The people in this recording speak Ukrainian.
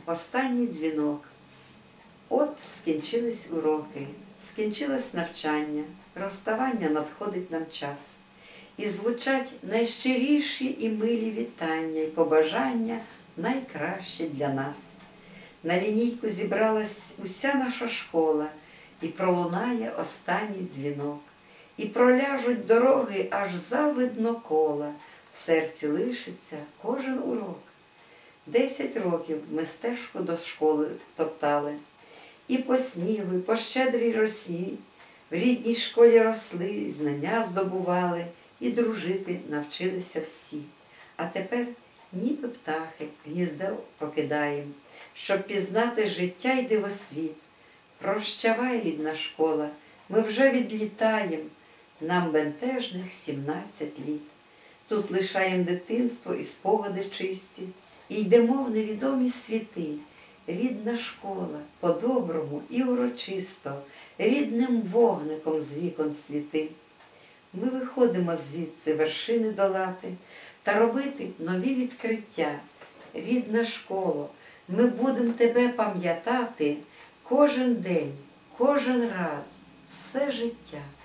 Останній дзвінок. От скінчились уроки, скінчилось навчання, розставання надходить нам час. І звучать найщиріші і милі вітання і побажання найкраще для нас. На лінійку зібралась уся наша школа, і пролунає останній дзвінок. І проляжуть дороги аж за видно кола, в серці лишиться кожен урок. 10 років ми стежку до школи топтали, і по снігу, і по щедрій росі в рідній школі росли, знання здобували, і дружити навчилися всі. А тепер ніби птахи гніздо покидаєм, щоб пізнати життя й дивосвіт. Прощавай, рідна школа, ми вже відлітаєм, нам бентежних 17 літ. Тут лишаєм дитинство і спогади чисті, і йдемо в невідомі світи. Рідна школа, по-доброму і урочисто, рідним вогником з вікон світи. Ми виходимо звідси вершини долати та робити нові відкриття. Рідна школо, ми будемо тебе пам'ятати кожен день, кожен раз, все життя.